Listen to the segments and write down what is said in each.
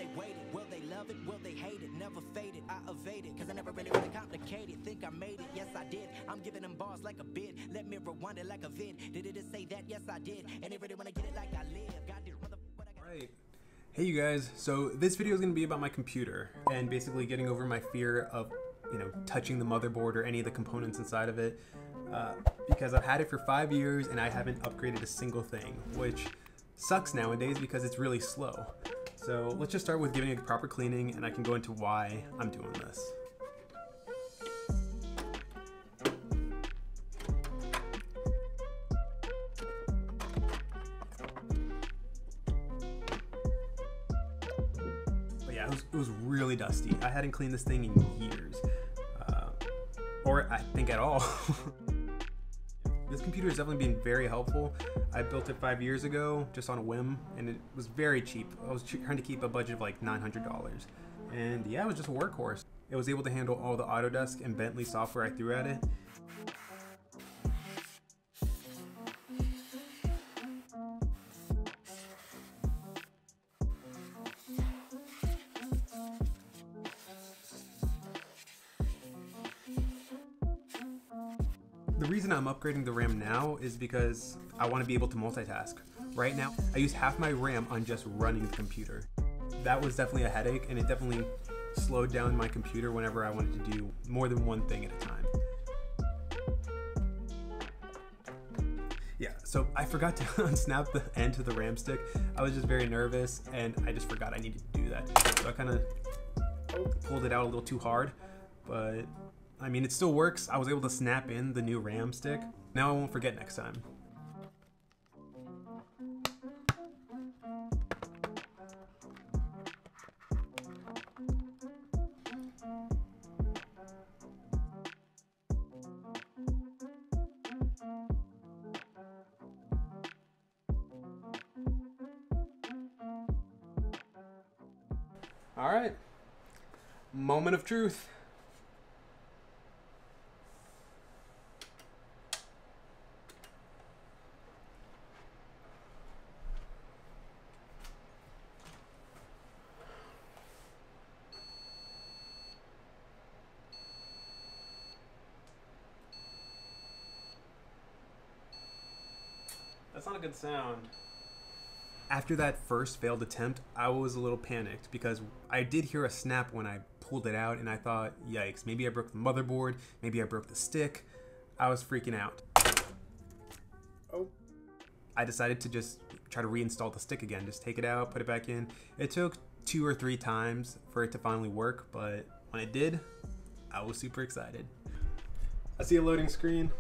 waited. Will they love it? Will they hate it? Never faded, I evaded, cause I never really complicated. Think I made it, yes I did. I'm giving them bars like a bid. Let me rewind it like a vid. Did it just say that? Yes I did. And they really wanna get it like I live. God did Right. Hey you guys, so this video is going to be about my computer and basically getting over my fear of, touching the motherboard or any of the components inside of it, because I've had it for 5 years and I haven't upgraded a single thing, which sucks nowadays because it's really slow. So let's just start with giving it a proper cleaning and I can go into why I'm doing this. It was really dusty. I hadn't cleaned this thing in years, or I think at all. This computer has definitely been very helpful. I built it 5 years ago just on a whim, and it was very cheap. I was trying to keep a budget of like $900, and yeah, it was just a workhorse. It was able to handle all the Autodesk and Bentley software I threw at it. The reason I'm upgrading the RAM now is because I want to be able to multitask. Right now, I use half my RAM on just running the computer. That was definitely a headache, and it definitely slowed down my computer whenever I wanted to do more than one thing at a time. Yeah, so I forgot to unsnap the end to the RAM stick. I was just very nervous, and I just forgot I needed to do that. So I kind of pulled it out a little too hard, but I mean, it still works. I was able to snap in the new RAM stick. Now I won't forget next time. All right, moment of truth. That's not a good sound. After that first failed attempt, I was a little panicked because I did hear a snap when I pulled it out, and I thought, yikes, maybe I broke the motherboard, maybe I broke the stick. I was freaking out. Oh. I decided to just try to reinstall the stick again, just take it out, put it back in. It took 2 or 3 times for it to finally work, but when it did, I was super excited. I see a loading screen.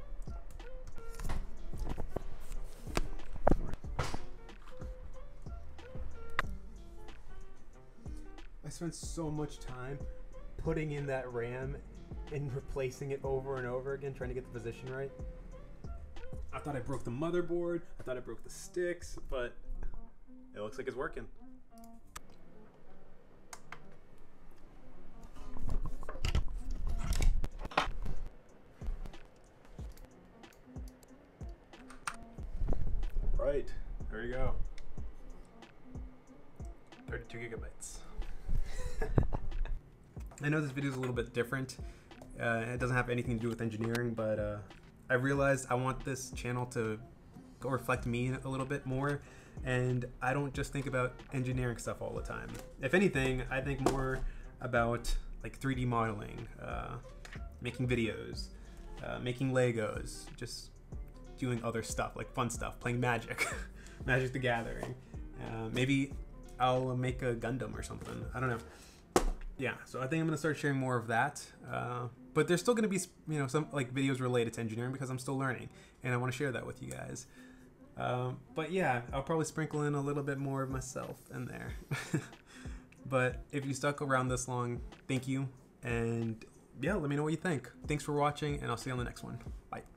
I spent so much time putting in that RAM and replacing it over and over again, trying to get the position right. I thought I broke the motherboard, I thought I broke the sticks, but it looks like it's working. Right, there you go. 32 gigabytes. I know this video is a little bit different. It doesn't have anything to do with engineering, but I realized I want this channel to go reflect me a little bit more, and I don't just think about engineering stuff all the time. If anything, I think more about like 3D modeling, making videos, making Legos, just doing other stuff, like fun stuff, playing Magic, Magic the Gathering. Maybe I'll make a Gundam or something. I don't know. Yeah, so I think I'm gonna start sharing more of that. But there's still gonna be, some like videos related to engineering because I'm still learning, and I want to share that with you guys. But yeah, I'll probably sprinkle in a little bit more of myself in there. But if you stuck around this long, thank you, and yeah, let me know what you think. Thanks for watching, and I'll see you on the next one. Bye.